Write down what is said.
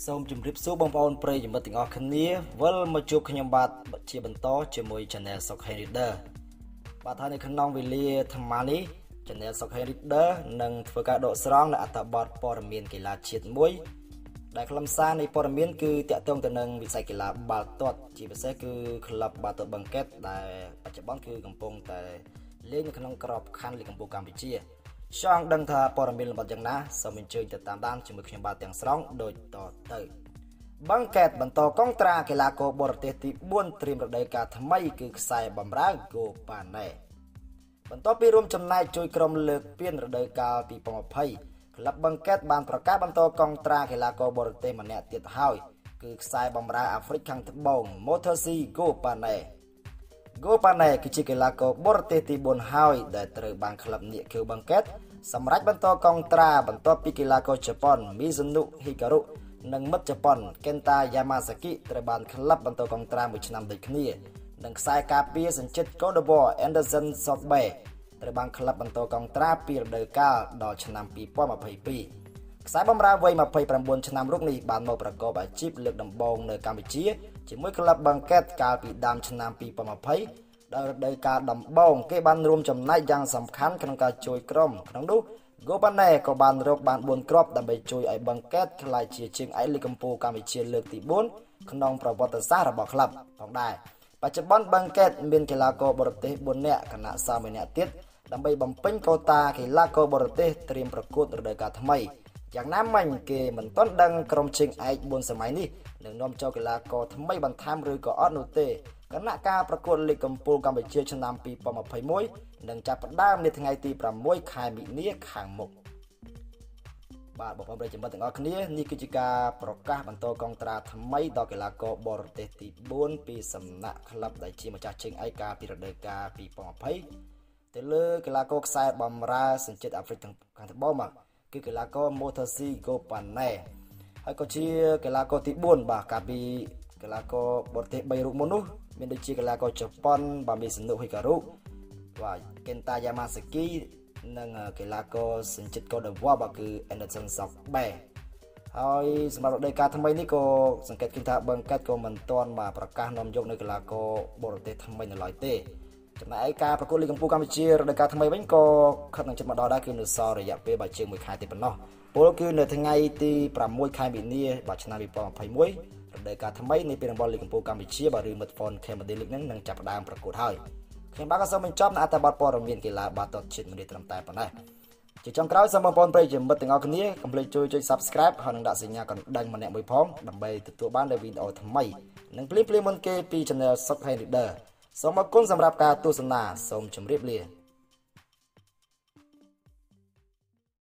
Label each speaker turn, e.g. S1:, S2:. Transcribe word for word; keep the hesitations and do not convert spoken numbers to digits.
S1: សូមជម្រាបសួរបងប្អូនប្រិយមិត្តទាំងអស់គ្នាវិលមកជួបខ្ញុំបាទជាបន្តជាមួយ Channel SokhengReader បាទហើយនៅក្នុងវេលាថ្មនេះ Channel SokhengReader នឹងធ្វើការដកស្រង់នៅអត្ថបទព័ត៌មានកីឡាជាតិមួយដែលខ្លឹមសារនៃព័ត៌មានគឺតាក់ទងទៅនឹងវិស័យកីឡាបាល់ទាត់ជាពិសេសគឺក្លឹបបាល់ទាត់បឹងកេតដែលបច្ចុប្បន្នគឺកំពុងតែលេងនៅក្នុងក្របខ័ណ្ឌលីគកម្ពុជាកម្ពុជាចង់ដឹងថាព័ត៌មានលម្អិតយ៉ាងណាសូមអញ្ជើញទៅតាមដានជាមួយខ្ញុំបាទទាំងស្រុងដូចតទៅបឹងកេតបន្តកងត្រាកីឡាករបរទេសទីបួនត្រៀមរដូវកាលថ្មីគឺខ្សែបម្រើ Gopane បន្ទាប់ពីរួមចំណែកជួយក្រុមលើកពានរដូវកាលពីរពាន់ยี่สิบក្លឹបបឹងកេតបានប្រកាសបន្តកងត្រាកីឡាករបរទេសម្នាក់ទៀតហើយគឺខ្សែបម្រើអាហ្វ្រិកខាងត្បូង Mothusi Gopane Gopane គឺជាកីឡាករបរទេសទីបួនហើយដែលត្រូវបានក្លឹបនាគីវបឹងកេតសម្រាប់បន្តកងត្រាបន្ទាប់ពីកីឡាករជប៉ុន Mizuno Hikaru និងមិត្តជប៉ុន Kenta Yamazaki ត្រូវបានក្លឹបបន្តកងត្រាមួយឆ្នាំដូចគ្នានិងខ្សែការពារសញ្ជិត ករបរទ Anderson Zogbe ត្រូវបានក្លឹបបន្តកងត្រាពីរដូវកាលដល់ឆ្នាំពីរពាន់ยี่สิบยี่ខ្សែបម្រើវ័យยี่สิบเก้าឆ្នាំរូបនេះបានមកប្រកបអាជីពលើកដំបូងនៅកម្ពុជាជាមួយក្លឹបបឹងកេតកាលពីដើមឆ្នាំពីរពាន់ยี่สิบដោយរដូវកាលដំបូងគេបានរួមចំណែកយ៉ាងសំខាន់ក្នុងការជួយក្រុមក្នុងនោះ Gopane ក៏បានរកបានបួនគ្រាប់ដើម្បីជួយឲ្យបឹងកេតក្លាយជាជើងឯកលីគកម្ពុជាកម្ពុជាលើកទីបួនក្នុងប្រវត្តិសាស្ត្ររបស់ក្លឹបផងដែរបច្ចុប្បន្នបឹងកេតមានកីឡាករបរទេសបួននាក់គណៈសាមួយនាក់ទៀតដើម្បីបំពេញកូតាកីឡាករបរទេសត្រៀមប្រកួតរដូវកាលថ្មីយ៉ាងណាមិញគេមិនទាន់ដឹងក្រុមជើងឯកបួនសម័យនេះនឹងនាំចូលកីឡាករថ្មីបន្ថែមឬក៏អត់នោះទេគណៈការប្រកួតលីគកម្ពុជាកម្ពុជាឆ្នាំពីរពាន់ยี่สิบเอ็ดនឹងចាប់ផ្ដើមនៅថ្ងៃទីប្រាំមួយខែមិនិនាខាងមុខបាទបងប្អូនប្រិយមិត្តទាំងអស់គ្នានេះគឺជាការប្រកាសបន្តកងត្រាថ្មីដល់កីឡាករបរទេសទីបួនពីសំណាក់ក្លឹបដែលជាម្ចាស់ជើងឯកកាលពីរដូវកាលពីរពាន់ยี่สิบទៅលើកីឡាករខ្សែបម្រើសញ្ជាតិអាហ្វ្រិកខាងត្បូងមកគឺកីឡាករ Mothusi Gopane ហើយក៏ជាកីឡាករទីបួនបាទកាលពីកីឡាករបរទេសបីរូបមុននោះមានដូចជាកីឡាករជប៉ុន Mizuno Hikaru បាទ Kenta Yamazaki និងកីឡាករសញ្ជាតិកូដឺវ៉ាបាទគឺ Anderson Zogbe ហើយសម្រាប់រដូវកាលថ្មីនេះក៏សង្កេតឃើញថាបឹងកេតក៏មិនទាន់មកប្រកាសនាំយកនៅកីឡាករបរទេសថ្មីនៅឡើយទេចំណែកឯការប្រកួតលីគកម្ពុជាកម្ពុជារដូវកាលថ្មីវិញក៏ខិតនឹងជិតមកដល់ដែរគឺនៅសល់រយៈពេលបើជាងមួយខែទេប៉ុណ្ណោះពលគឺនៅថ្ងៃទីប្រាំមួយខែមិនិនាបាទឆ្នាំពីរពាន់ยี่สิบเอ็ดរដូវកាលថ្មីនៃពានរង្វាន់លីគកម្ពុជាកម្ពុជាបាទឬ Metfone Cambodian នឹងនឹងចាប់ផ្ដើមប្រកួតហើយខ្ញុំបាទក៏សូមបញ្ចប់នៅអត្ថបទព័ត៌មានកីឡាបាល់ទាត់ជាតិមួយនេះត្រឹមតែប៉ុណ្ណេះជាចុងក្រោយសូមបងប្អូនប្រិយមិត្តទាំងអស់គ្នាកុំភ្លេចជួយចុច Subscribe ហើយនឹងដាក់សញ្ញាកណ្ដឹងម្នាក់មួយផងដើម្បីទទួលបាននូវវីដេអូថ្មីនិងភ្លាមៗមុនគេពី Channel SokhengReader សូមអរគុណសម្រាប់ការទស្សនាសូមជម្រាបលា